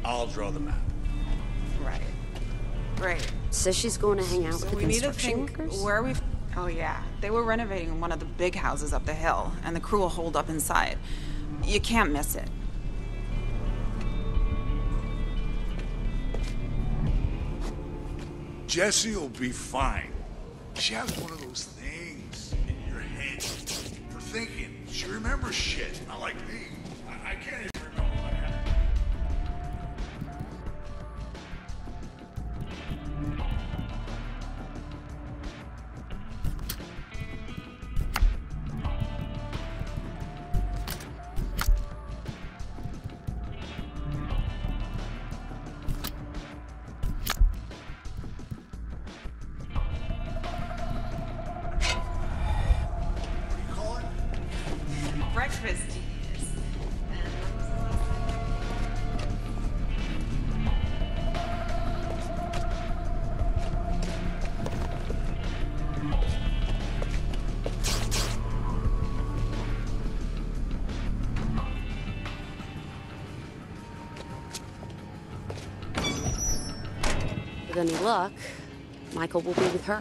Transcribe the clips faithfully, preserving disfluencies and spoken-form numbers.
I'll draw the map. Right. Right. Says she's going to hang out So with the we need to construction think workers? where we... Oh, yeah. They were renovating one of the big houses up the hill, and the crew will hold up inside. You can't miss it. Jessie will be fine. She has one of those things in your head for thinking. She remembers shit, not like me. I, I can't even remember what happened. Breakfast. With any luck, Michael will be with her.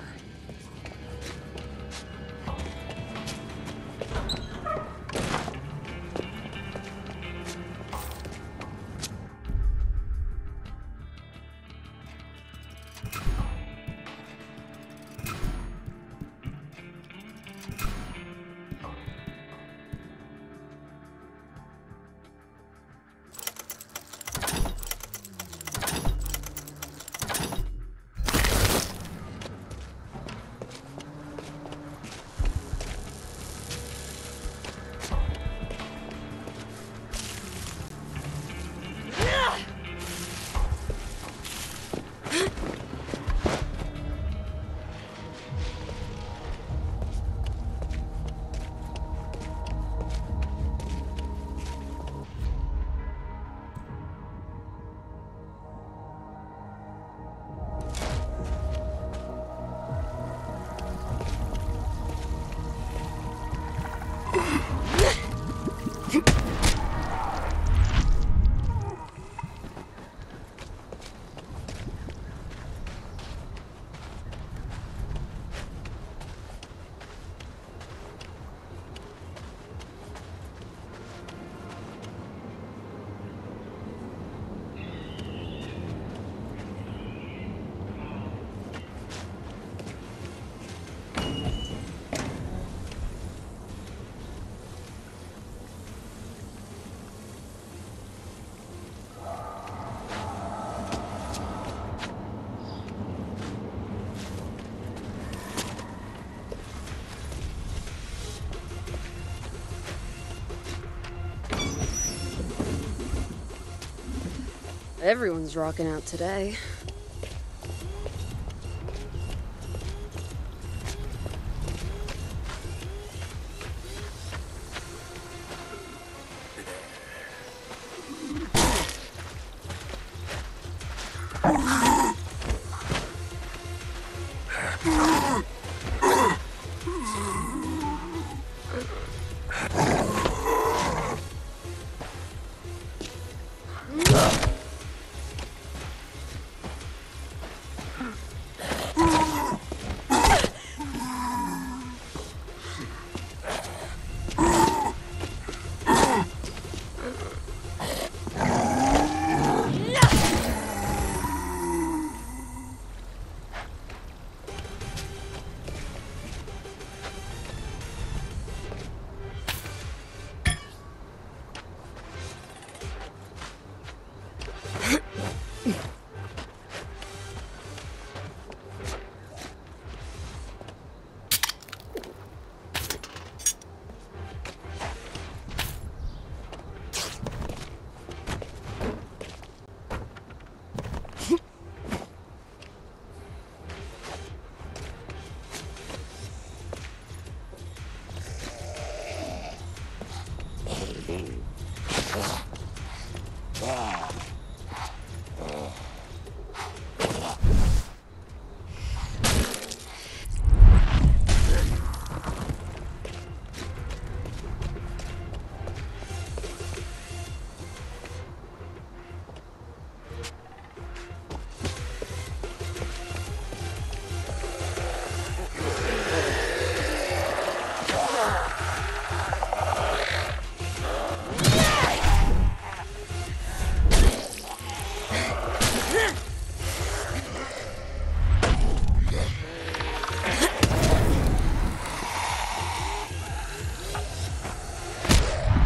Everyone's rocking out today.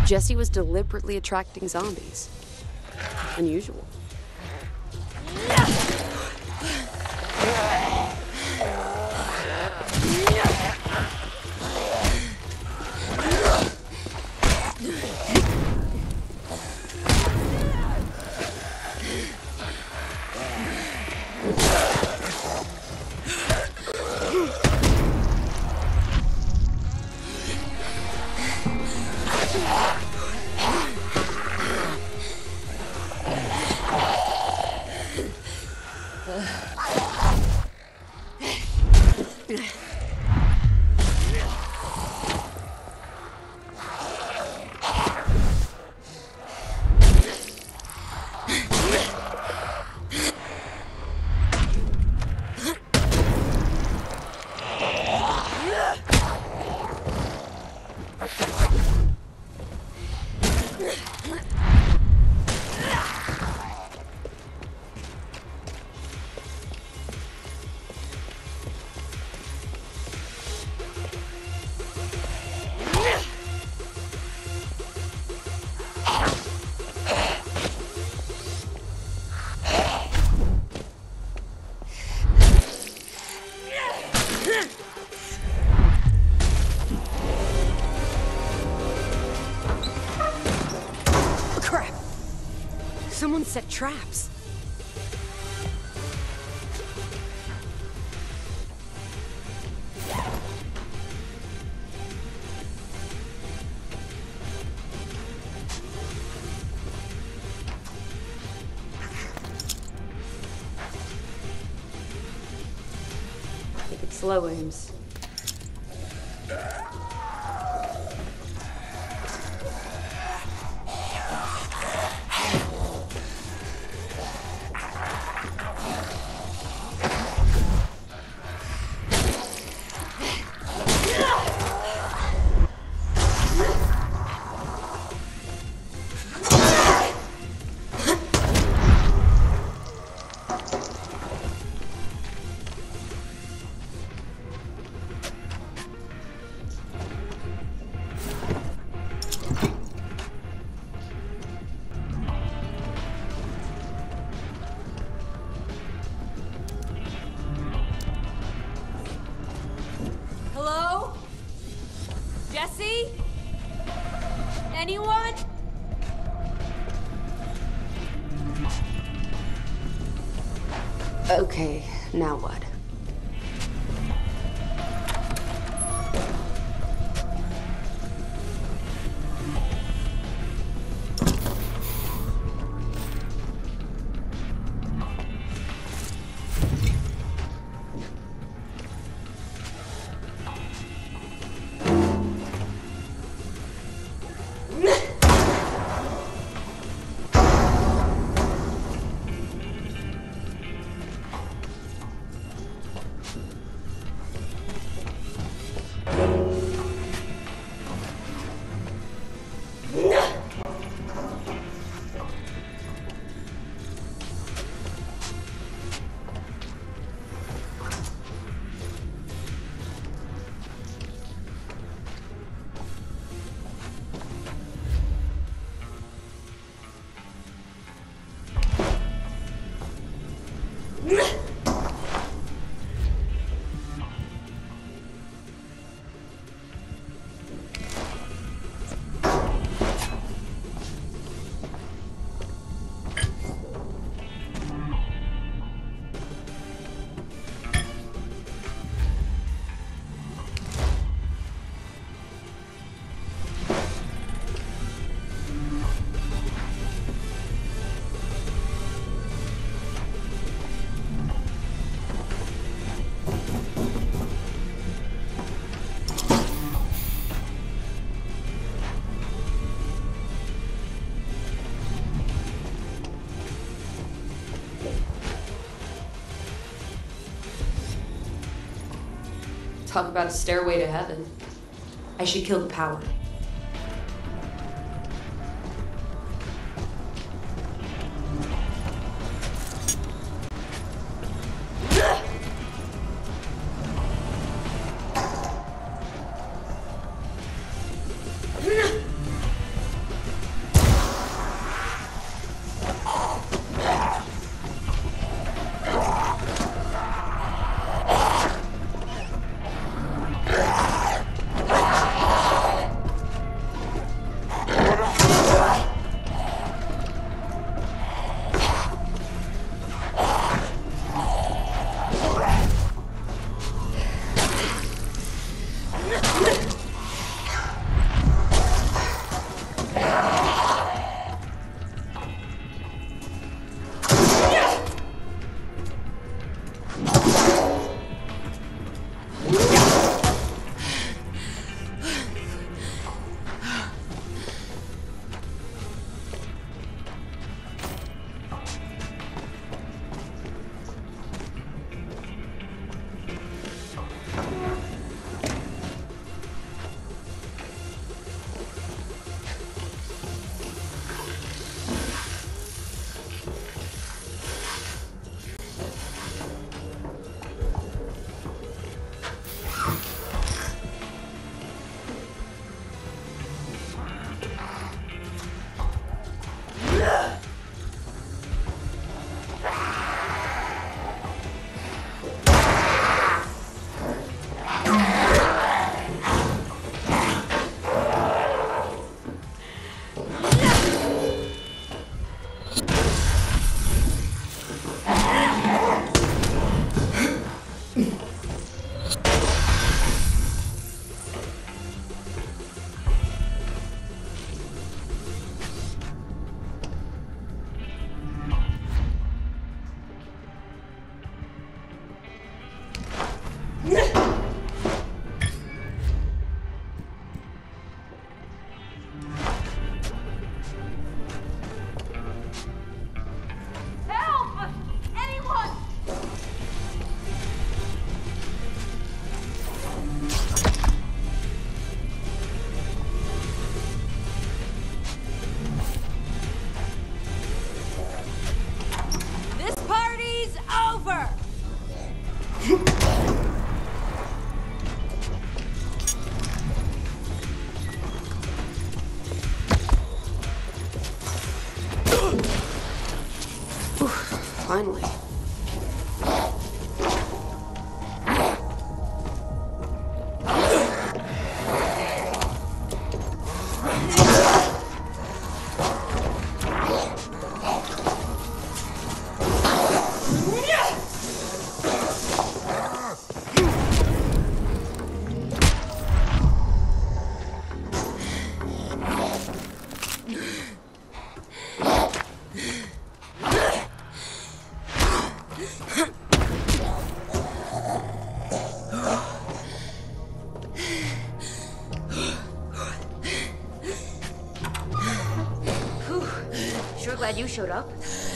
Jesse was deliberately attracting zombies. Unusual. Someone set traps. Take it slow, Ames. Jesse? Anyone? Okay, now what? Talk about a stairway to heaven. I should kill the power. Finally. Glad you showed up.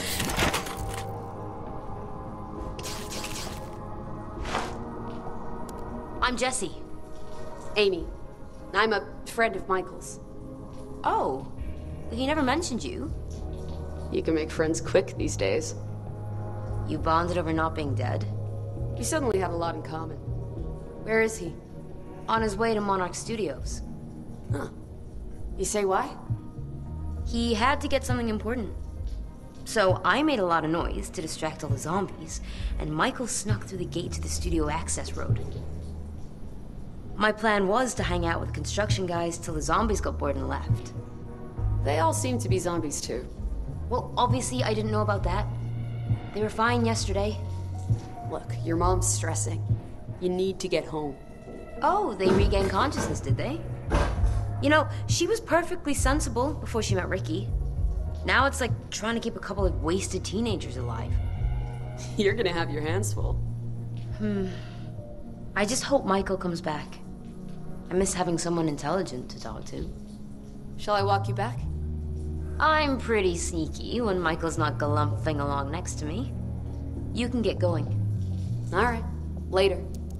I'm Jessie. Amy. I'm a friend of Michael's. Oh, he never mentioned you. You can make friends quick these days. You bonded over not being dead? We suddenly have a lot in common. Where is he? On his way to Monarch Studios. Huh. You say why? He had to get something important. So I made a lot of noise to distract all the zombies, and Michael snuck through the gate to the studio access road. My plan was to hang out with construction guys till the zombies got bored and left. They all seem to be zombies too. Well, obviously I didn't know about that. They were fine yesterday. Look, your mom's stressing. You need to get home. Oh, they regained consciousness, did they? You know, she was perfectly sensible before she met Ricky. Now it's like trying to keep a couple of wasted teenagers alive. You're gonna have your hands full. Hmm. I just hope Michael comes back. I miss having someone intelligent to talk to. Shall I walk you back? I'm pretty sneaky when Michael's not galumphing along next to me. You can get going. All right. Later.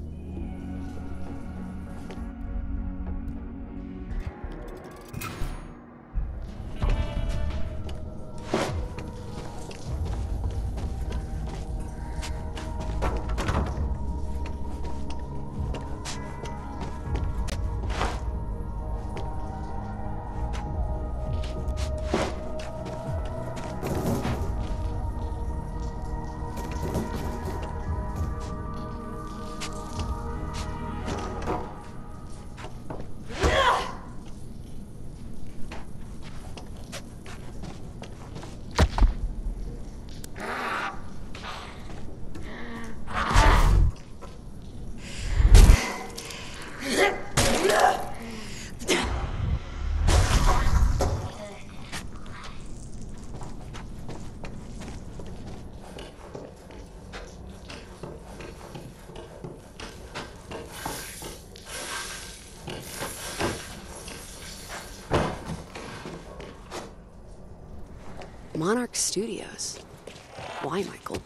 Monarch Studios. Why, Michael?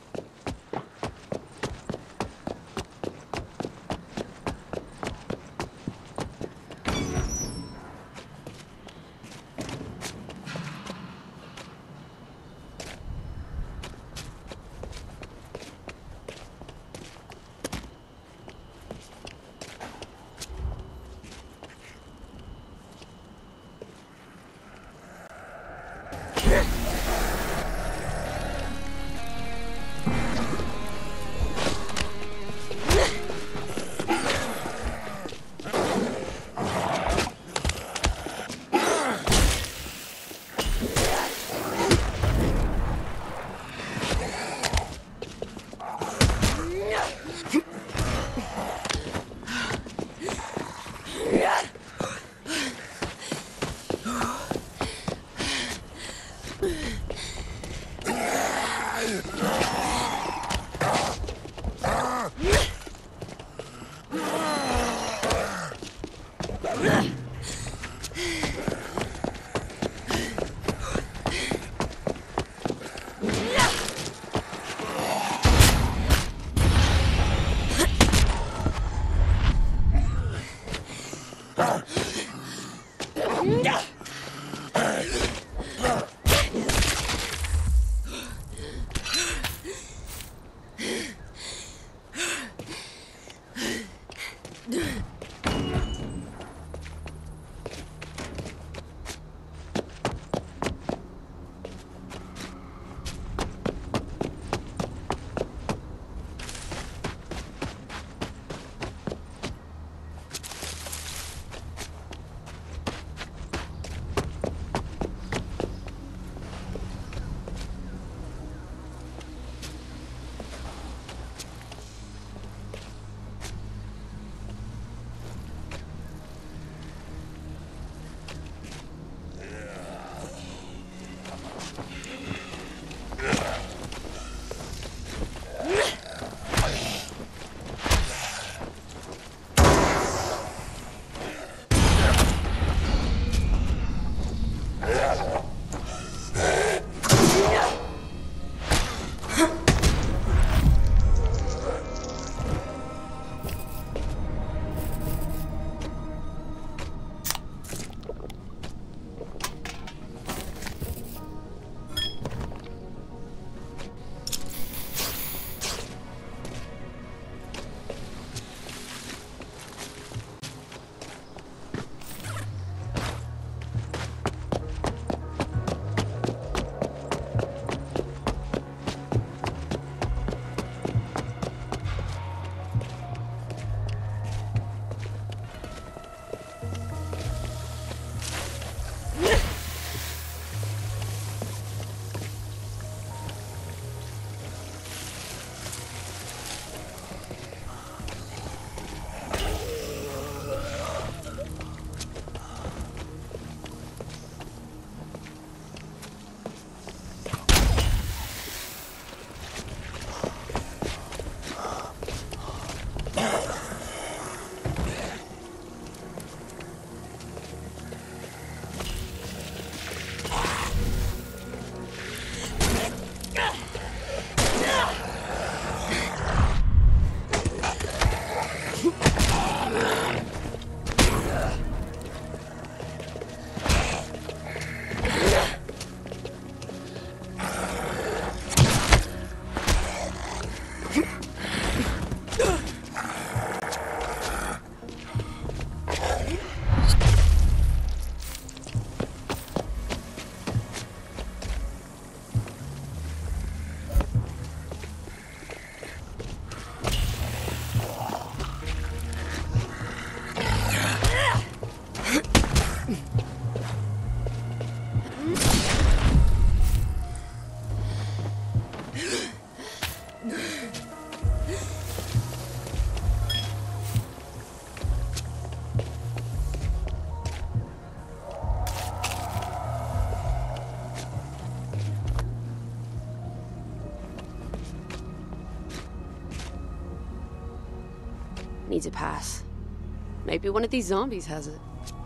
Needs a pass. Maybe one of these zombies has it.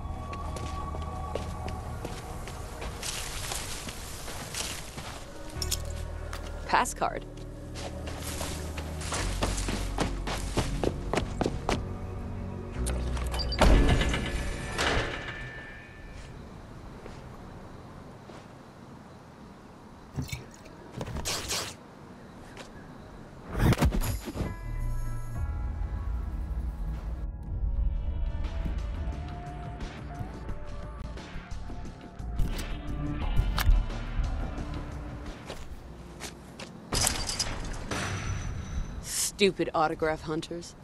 Pass card. Stupid autograph hunters.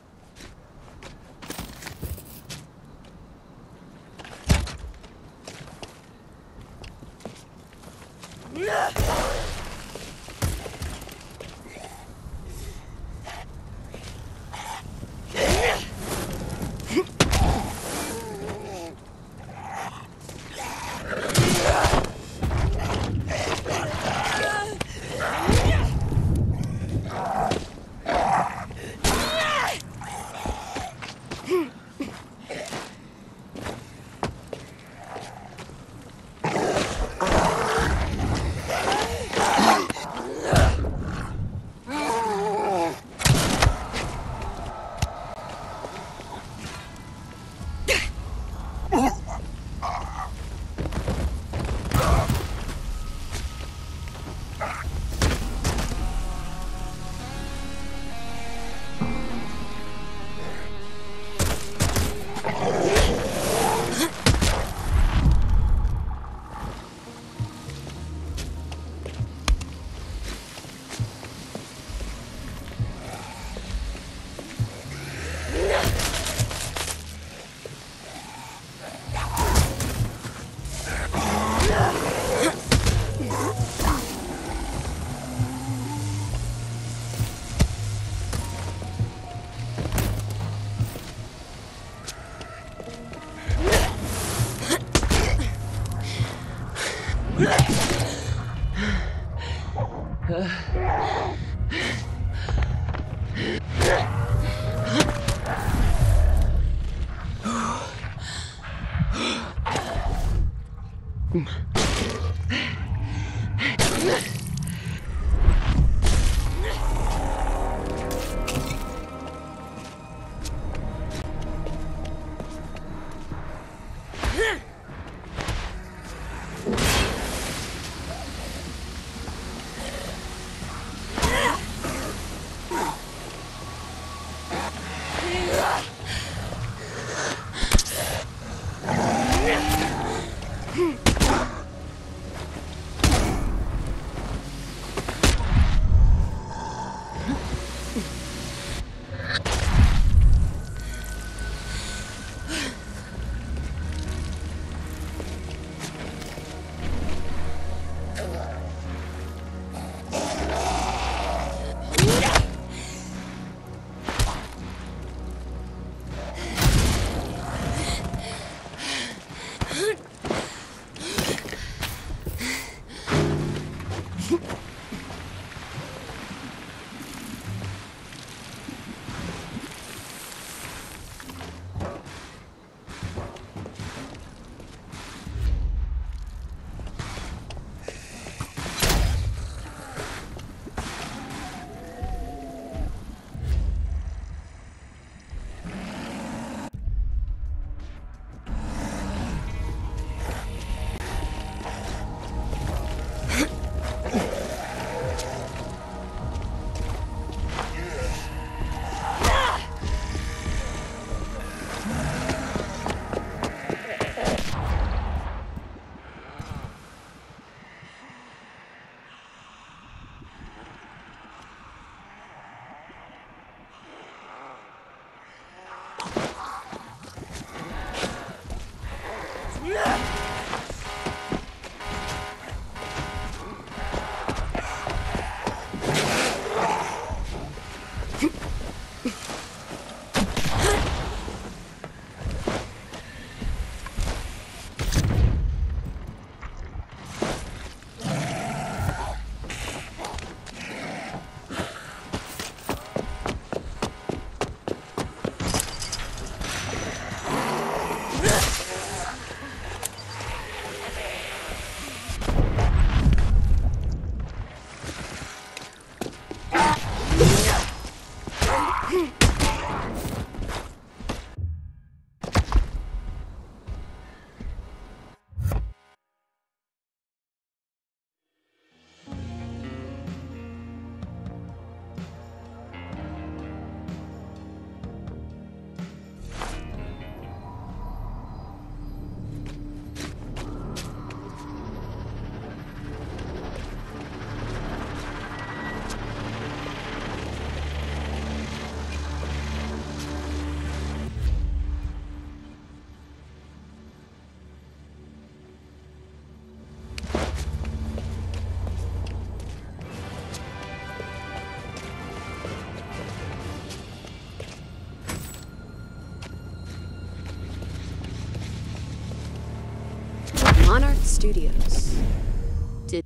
Studios. Did...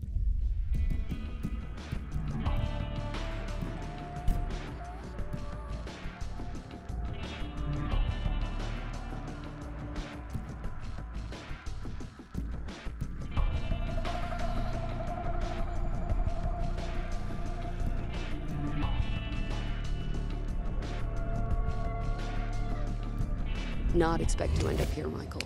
Not expect to end up here, Michael.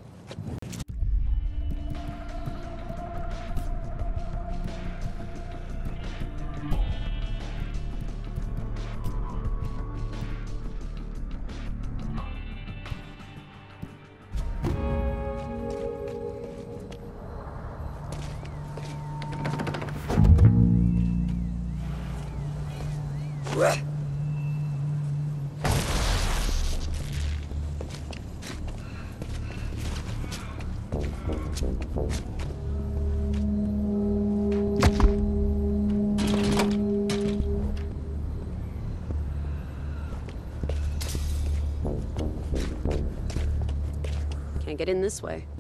Can't get in this way.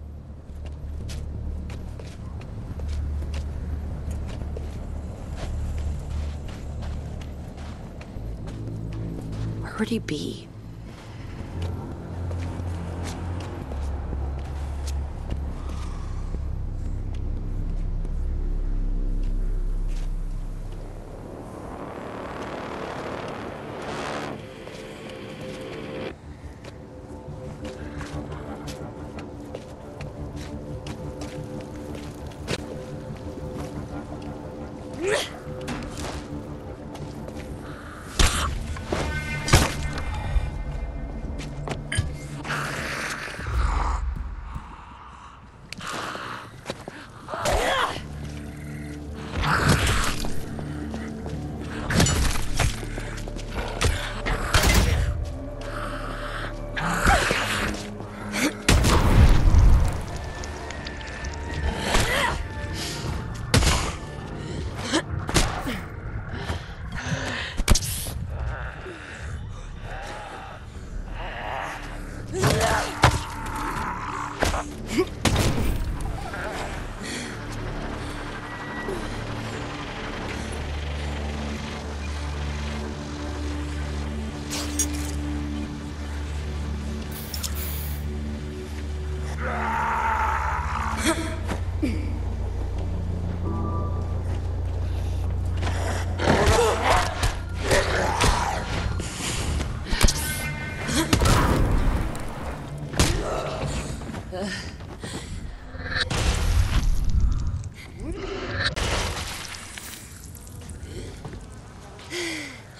Where would he be?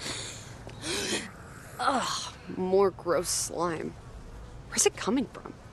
Ugh, more gross slime. Where's it coming from?